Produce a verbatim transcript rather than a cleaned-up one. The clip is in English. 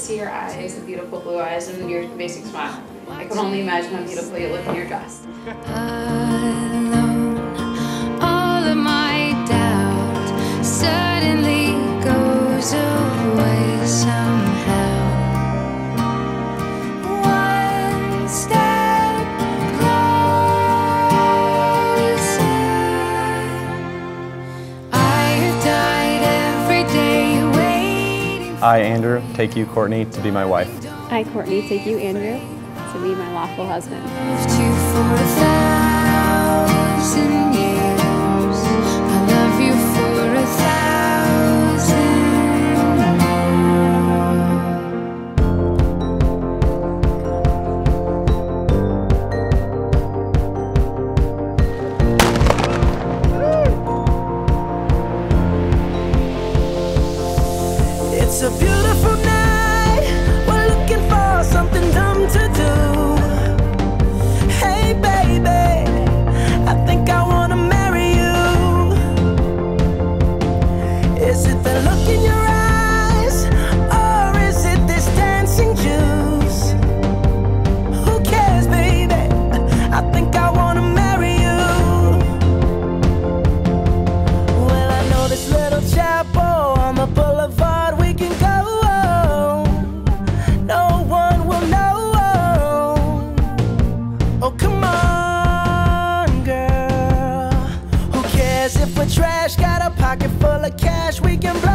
see your eyes, the beautiful blue eyes, and your basic smile. I can only imagine how beautiful you look in your dress. Alone, all of my doubt suddenly goes away somehow. One step closer. I have died every day waiting. I, Andrew, take you, Courtney, to be my wife. I, Courtney, take you, Andrew, to be my lawful husband. Loved you for a thousand years. I love you for a thousand. It's a beautiful night. We're looking for something dumb to do. Hey baby, I think I wanna marry you. Is it the look in your eyes, or is it this dancing juice? Who cares, baby? I think I wanna marry you. Well, I know this little chapel on the boulevard we can go. No one will know. Oh, come on, girl. Who cares if we're trash? Got a pocket full of cash we can blow.